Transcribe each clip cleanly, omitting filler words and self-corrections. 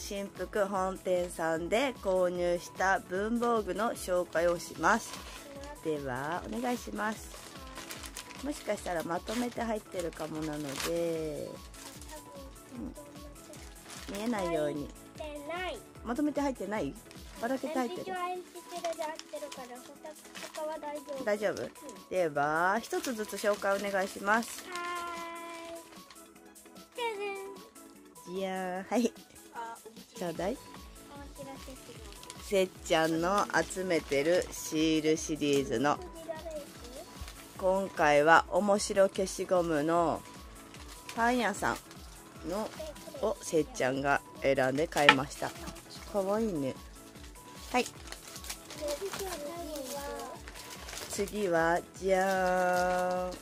新福本店さんで購入した文房具の紹介をします。ではお願いします。もしかしたらまとめて入ってるかもなので、見えないように。まとめて入ってない？ばらけて入ってる？大丈夫？では一つずつ紹介お願いします。じゃあ、はい、ちょうだい。せっちゃんの集めてるシールシリーズの、今回は面白消しゴムのパン屋さんのをせっちゃんが選んで買いました。かわいいね。はい、次はじゃーん、はい、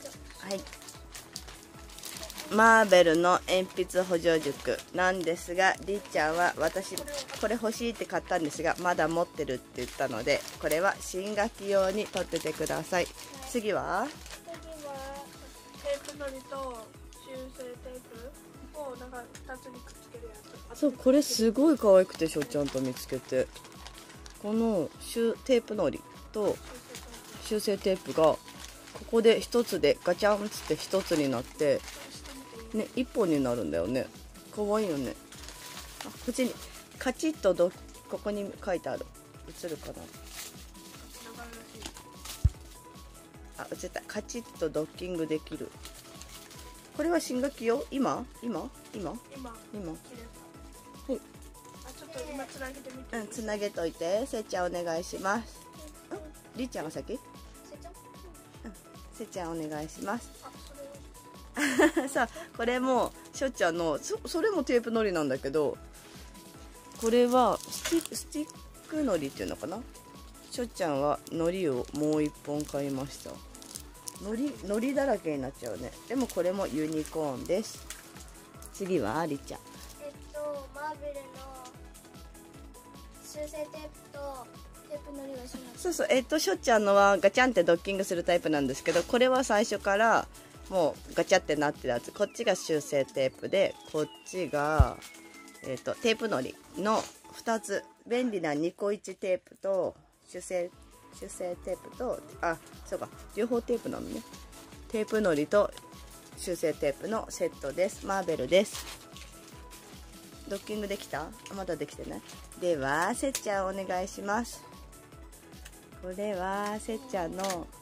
マーベルの鉛筆補助塾なんですが、りっちゃんは私これ欲しいって買ったんですが、まだ持ってるって言ったので、これは新学期用に取っててください。次はテープのりと修正テープをなんか2つにくっつけるやつ。 そう、これすごい可愛くて、しょちゃんと見つけて、このテープのりと修正テープがここで1つでガチャンつって1つになってね、1本になるんだよね。かわいいよね。あ、こっちにカチッとここに書いてある。映るかな。あ、映った。カチッとドッキングできる。これは新学期よ。今。はい。 あ、ちょっと今つなげてみて。 つなげといて。せっちゃんお願いします。りっちゃんが先。せっちゃんお願いします。さあ、これもしょっちゃんのそれもテープのりなんだけど、これはスティックのりっていうのかな。しょっちゃんはのりをもう1本買いました。のりだらけになっちゃうね。でもこれもユニコーンです。次はりっちゃん。 マーベルの修正テープとテープのりがします。 そう、しょっちゃんのはガチャンってドッキングするタイプなんですけど、これは最初からもうガチャってなってるやつ。こっちが修正テープで、こっちがテープのりの2つ、便利なニコイチテープと修正テープと、あ、そうか、両方テープなのね。テープのりと修正テープのセットです。マーベルです。ドッキングできた？まだできてない。ではせっちゃんお願いします。これはせっちゃんの、こ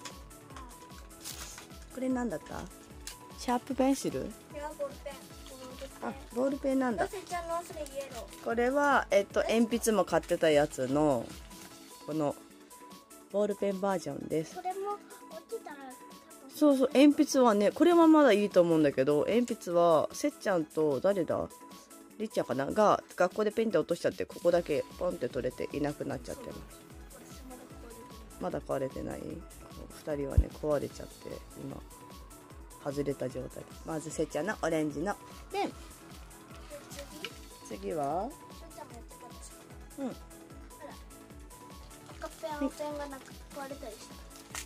れなんだった？シャープペンシル？あ、ボールペンなんだ。これは鉛筆も買ってたやつのこのボールペンバージョンです。 これも落ちたらそうそう、鉛筆はね、これはまだいいと思うんだけど、鉛筆はせっちゃんと誰だ、りっちゃんかなが学校でペンで落としちゃって、ここだけポンって取れていなくなっちゃってます。まだ壊れてない。2人はね壊れちゃって今外れた状態。まずせっちゃんのオレンジのペン。次は赤ペン、青ペンがなく壊れたりした。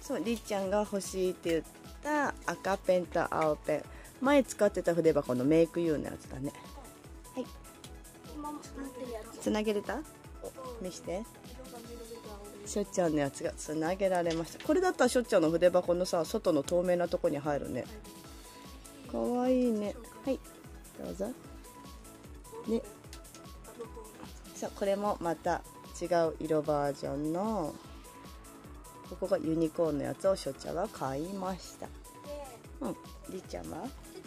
そう、りっちゃんが欲しいって言った赤ペンと青ペン。前使ってた筆箱のメイクユーのやつだね。はい。 今持ってるやつ。 つなげれた？見して。しょっちゃんのやつがつなげられました。これだったらしょっちゃんの筆箱のさ、外の透明なとこに入るね。かわいいね。はい、どうぞ。ね。そう、これもまた違う色バージョンの、ここがユニコーンのやつをしょっちゃんは買いました。りっちゃんは？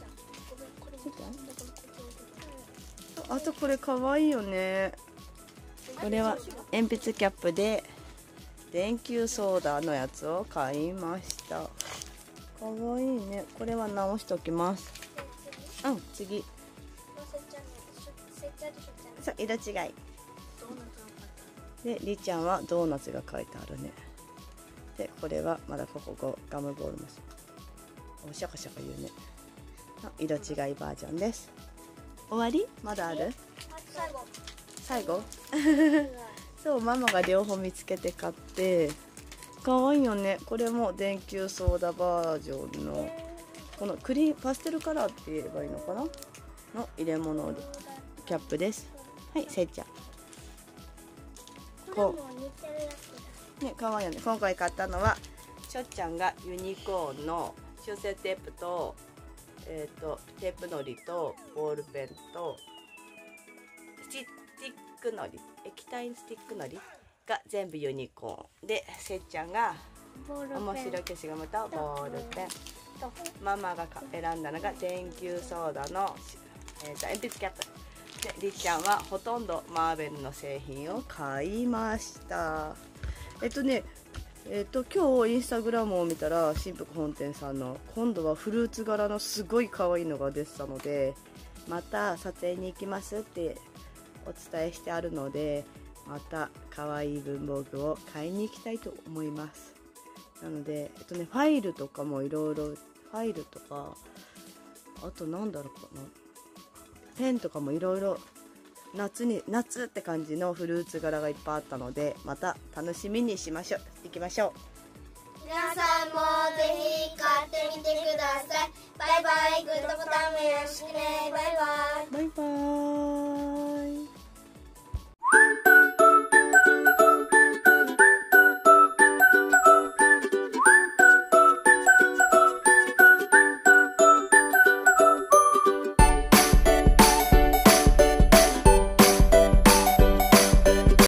あとこれかわいいよね。これは鉛筆キャップで電球ソーダのやつを買いました。かわいいね。これは直しときます。次。そう、色違いで、りっちゃんはドーナツが書いてあるね。で、これはまだここガムボールもシャカシャカ言うね。色違いバージョンです。終わり？まだある？最後そう、ママが両方見つけて買って、かわいいよね。これも電球ソーダバージョンのこのパステルカラーって言えばいいのかなの入れ物キャップです。はい。 はい、せいちゃん。 これも似てるやつだ。 ね、かわいいよね。今回買ったのはしょっちゃんがユニコーンの修正テープとテープのりとボールペンとスティックのり、液体スティックのりが全部ユニコーンで、せっちゃんがボールペン面白い消しゴムとボールペンと、ママが選んだのが電球ソーダの、鉛筆キャップで、りっちゃんはほとんどマーベルの製品を買いました。今日インスタグラムを見たら新福本店さんの今度はフルーツ柄のすごい可愛いのが出てたので、また撮影に行きますってお伝えしてあるので、また可愛い文房具を買いに行きたいと思います。なのでファイルとかもいろいろ、ファイルとか、あとなんだろうかな、ペンとかもいろいろ夏って感じのフルーツ柄がいっぱいあったので、また楽しみにしましょう。行きましょう。 皆さんもぜひ買ってみてください。バイバイ。グッドボタンもよろしくね。バイバイ。 バイバーイ。